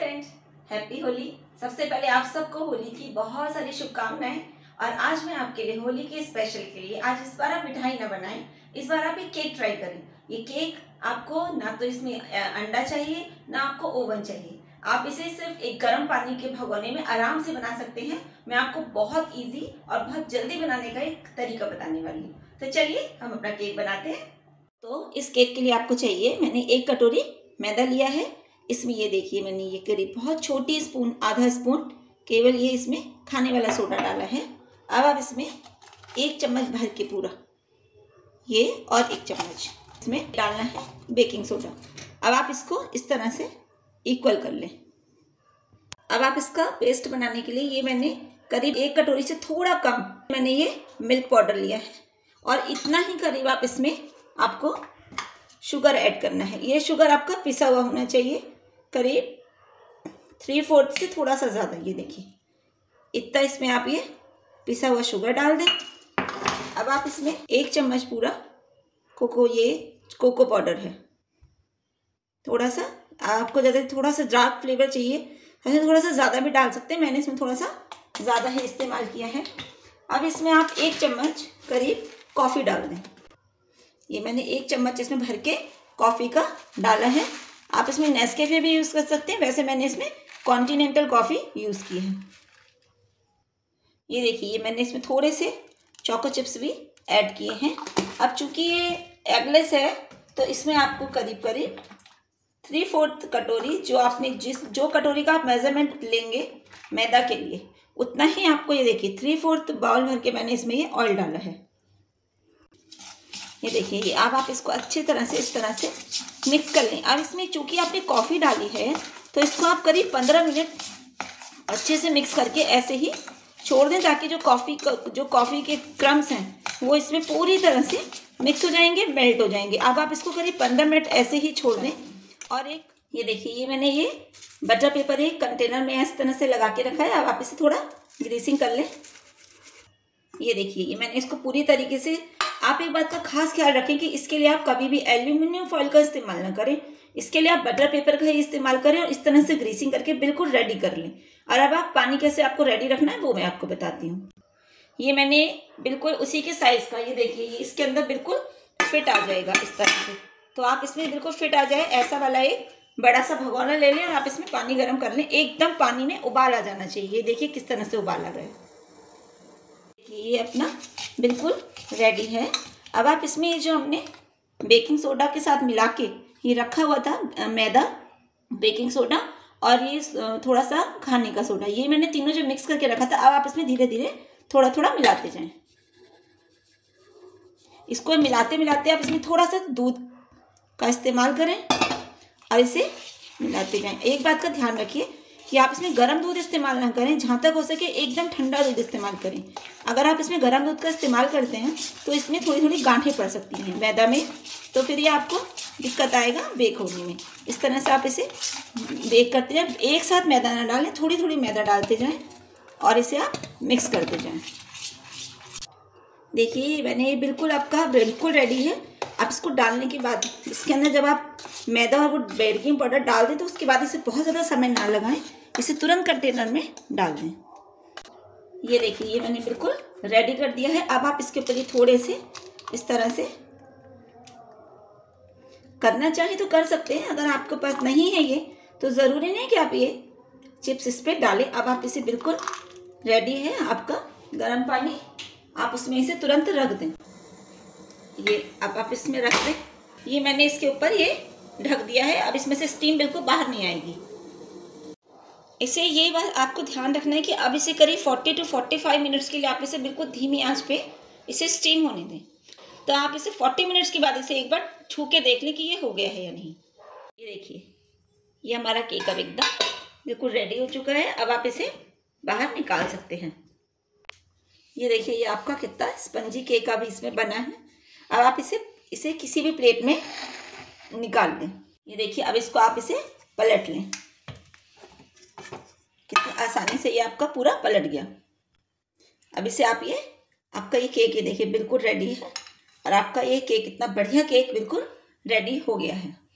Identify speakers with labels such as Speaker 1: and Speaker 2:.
Speaker 1: Friends, happy Holi. सबसे पहले आप सबको होली की बहुत सारी शुभकामनाएं। और आज मैं आपके लिए होली के स्पेशल के लिए आज इस बार आप मिठाई ना बनाएं, इस बार आप एक केक ट्राई करें। ये केक आपको ना तो इसमें अंडा चाहिए ना आपको ओवन चाहिए। आप इसे सिर्फ एक गर्म पानी के भगोने में आराम से बना सकते हैं। मैं आपको बहुत इजी और बहुत जल्दी बनाने का एक तरीका बताने वाली हूँ। तो चलिए हम अपना केक बनाते हैं। तो इस केक के लिए आपको चाहिए, मैंने 1 कटोरी मैदा लिया है। इसमें ये देखिए मैंने ये करीब बहुत छोटी स्पून, आधा स्पून केवल ये इसमें खाने वाला सोडा डाला है। अब आप इसमें 1 चम्मच भर के पूरा ये और 1 चम्मच इसमें डालना है बेकिंग सोडा। अब आप इसको इस तरह से इक्वल कर लें। अब आप इसका पेस्ट बनाने के लिए ये मैंने करीब 1 कटोरी से थोड़ा कम मैंने ये मिल्क पाउडर लिया है और इतना ही करीब आप इसमें आपको शुगर ऐड करना है। ये शुगर आपका पिसा हुआ होना चाहिए, करीब 3/4 से थोड़ा सा ज़्यादा। ये देखिए इतना इसमें आप ये पिसा हुआ शुगर डाल दें। अब आप इसमें 1 चम्मच पूरा कोको पाउडर है। थोड़ा सा आपको ज़्यादा थोड़ा सा डार्क फ्लेवर चाहिए तो थोड़ा सा ज़्यादा भी डाल सकते हैं, मैंने इसमें थोड़ा सा ज़्यादा ही इस्तेमाल किया है। अब इसमें आप 1 चम्मच करीब कॉफ़ी डाल दें। ये मैंने 1 चम्मच इसमें भर के कॉफ़ी का डाला है। आप इसमें नेस्कैफे भी यूज़ कर सकते हैं, वैसे मैंने इसमें कॉन्टिनेंटल कॉफ़ी यूज़ की है। ये देखिए ये मैंने इसमें थोड़े से चोको चिप्स भी ऐड किए हैं। अब चूँकि ये एगलेस है तो इसमें आपको करीब करीब 3/4 कटोरी, जो आपने जो कटोरी का आप मेज़रमेंट लेंगे मैदा के लिए उतना ही आपको, ये देखिए 3/4 बाउल भर के मैंने इसमें ये ऑयल डाला है। ये देखिए ये अब आप इसको अच्छी तरह से इस तरह से मिक्स कर लें। अब इसमें चूँकि आपने कॉफ़ी डाली है तो इसको आप करीब 15 मिनट अच्छे से मिक्स करके ऐसे ही छोड़ दें, ताकि जो कॉफ़ी के क्रम्स हैं वो इसमें पूरी तरह से मिक्स हो जाएंगे, मेल्ट हो जाएंगे। अब आप इसको करीब 15 मिनट ऐसे ही छोड़ दें। और एक ये देखिए ये मैंने ये बटर पेपर एक कंटेनर में इस तरह से लगा के रखा है। अब आप इसे थोड़ा ग्रीसिंग कर लें। ये देखिए ये मैंने इसको पूरी तरीके से, आप एक बात का खास ख्याल रखें कि इसके लिए आप कभी भी एल्यूमिनियम फॉइल का इस्तेमाल ना करें। इसके लिए आप बटर पेपर का ही इस्तेमाल करें और इस तरह से ग्रीसिंग करके बिल्कुल रेडी कर लें। और अब आप पानी कैसे आपको रेडी रखना है वो मैं आपको बताती हूँ। ये मैंने बिल्कुल उसी के साइज़ का, ये देखिए ये इसके अंदर बिल्कुल फिट आ जाएगा इस तरह से। तो आप इसमें बिल्कुल फिट आ जाए ऐसा वाला एक बड़ा सा भगोना ले लें और आप इसमें पानी गर्म कर लें। एकदम पानी में उबाल आ जाना चाहिए। ये देखिए किस तरह से उबाल आ रहा है। ये अपना बिल्कुल रेडी है। अब आप इसमें ये जो हमने बेकिंग सोडा के साथ मिला के ये रखा हुआ था मैदा, बेकिंग सोडा और ये थोड़ा सा खाने का सोडा, ये मैंने तीनों जो मिक्स करके रखा था, अब आप इसमें धीरे धीरे थोड़ा थोड़ा मिलाते जाएं। इसको मिलाते मिलाते आप इसमें थोड़ा सा दूध का इस्तेमाल करें और इसे मिलाते जाएं। एक बात का ध्यान रखिए कि आप इसमें गर्म दूध इस्तेमाल ना करें, जहाँ तक हो सके एकदम ठंडा दूध इस्तेमाल करें। अगर आप इसमें गर्म दूध का इस्तेमाल करते हैं तो इसमें थोड़ी थोड़ी गांठें पड़ सकती हैं मैदा में, तो फिर ये आपको दिक्कत आएगा बेक होने में। इस तरह से आप इसे बेक करते जाएं। एक साथ मैदा ना डालें, थोड़ी थोड़ी मैदा डालते जाएं और इसे आप मिक्स करते जाएं। देखिए मैंने ये बिल्कुल आपका बिल्कुल रेडी है। आप इसको डालने के बाद इसके अंदर जब आप मैदा और वो बेकिंग पाउडर डाल दें तो उसके बाद इसे बहुत ज़्यादा समय ना लगाएं, इसे तुरंत कंटेनर में डाल दें। ये देखिए ये मैंने बिल्कुल रेडी कर दिया है। अब आप इसके ऊपर ये थोड़े से इस तरह से करना चाहें तो कर सकते हैं, अगर आपके पास नहीं है ये तो ज़रूरी नहीं कि आप ये चिप्स इस पर डालें। अब आप इसे बिल्कुल रेडी है आपका गर्म पानी, आप उसमें इसे तुरंत रख दें। ये अब आप इसमें रख दें। ये मैंने इसके ऊपर ये ढक दिया है। अब इसमें से स्टीम बिल्कुल बाहर नहीं आएगी। इसे ये बात आपको ध्यान रखना है कि अब इसे करीब 40 to 45 मिनट्स के लिए आप इसे बिल्कुल धीमी आंच पे इसे स्टीम होने दें। तो आप इसे 40 मिनट्स के बाद इसे एक बार छू के देख लें कि ये हो गया है या नहीं। ये देखिए ये हमारा केक अब एकदम बिल्कुल रेडी हो चुका है। अब आप इसे बाहर निकाल सकते हैं। ये देखिए ये आपका कितना स्पंजी केक अभी इसमें बना है। अब आप इसे किसी भी प्लेट में निकाल दें। ये देखिए अब इसको आप इसे पलट लें। कितनी आसानी से ये आपका पूरा पलट गया। अब इसे आप आपका ये केक ये देखिए बिल्कुल रेडी है और आपका ये केक इतना बढ़िया केक बिल्कुल रेडी हो गया है।